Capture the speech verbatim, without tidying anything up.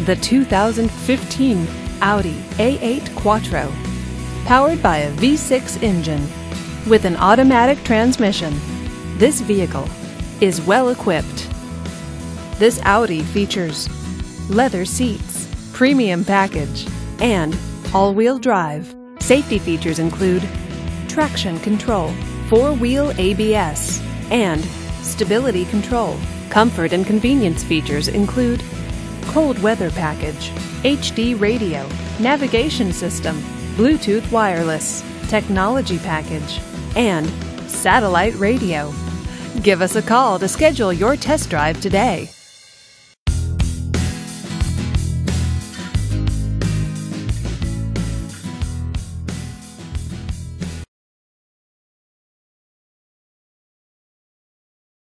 the two thousand fifteen Audi A eight Quattro. Powered by a V six engine with an automatic transmission, this vehicle is well equipped. This Audi features leather seats, premium package, and all-wheel drive. Safety features include traction control, four-wheel A B S, and stability control. Comfort and convenience features include cold weather package, H D radio, navigation system, Bluetooth wireless, technology package, and satellite radio. Give us a call to schedule your test drive today.